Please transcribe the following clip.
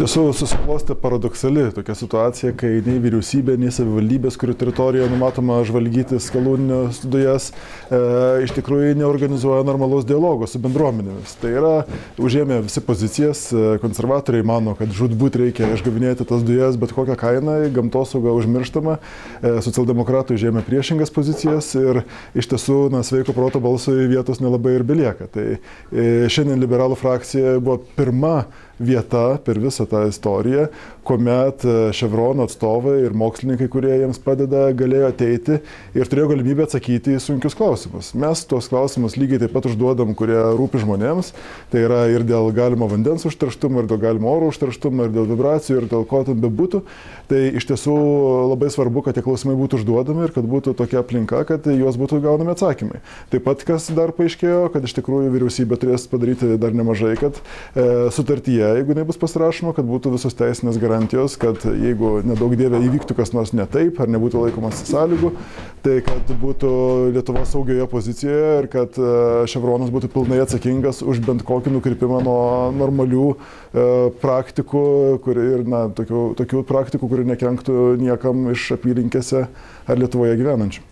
tiesų susiklostė paradoksali tokia situacija, kai nei vyriausybė, nei savivaldybės, kurių teritorijoje numatoma žvalgyti skalūnines dujas, iš tikrųjų neorganizuoja normalaus dialogo su bendruomenėmis. Tai yra, užėmė visi pozicijas, konservatoriai mano, kad žūtbūt reikia išgavinėti tas dujas bet kokią kainą, gamtosauga užmirštama, socialdemokratai užėmė priešingas pozicijas ir iš tiesų sveiko proto balsui vietos nelabai ir belieka. Tai šiandien liberalų frakcija buvo pirma vieta per visą tą istoriją, kuomet Chevrono atstovai ir mokslininkai, kurie jiems padeda, galėjo ateiti ir turėjo galimybę atsakyti į sunkius klausimus. Mes tuos klausimus lygiai taip pat užduodam, kurie rūpi žmonėms. Tai yra ir dėl galimo vandens užterštumo, ir dėl galimo oro užterštumo, ir dėl vibracijų, ir dėl ko ten bebūtų. Tai iš tiesų labai svarbu, kad tie klausimai būtų užduodami ir kad būtų tokia aplinka, kad juos būtų gaunami atsakymai. Taip pat, kas dar paaiškėjo, kad iš tikrųjų vyriausybė turės padaryti dar nemažai, kad sutartyje, jeigu nebus pasirašoma, kad būtų visos teisinės garantijos, kad jeigu nedaug dievė įvyktų kas nors ne taip, ar nebūtų laikomas sąlygų, tai kad būtų Lietuva saugioje pozicijoje ir kad Chevronas būtų pilnai atsakingas už bent kokį nukrypimą nuo normalių praktikų ir tokių praktikų, kurie nekenktų niekam iš apylinkėse ar Lietuvoje gyvenančių.